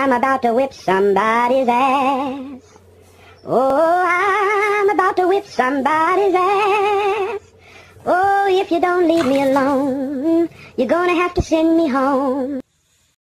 I'm about to whip somebody's ass. Oh, I'm about to whip somebody's ass. Oh, if you don't leave me alone, you're gonna have to send me home.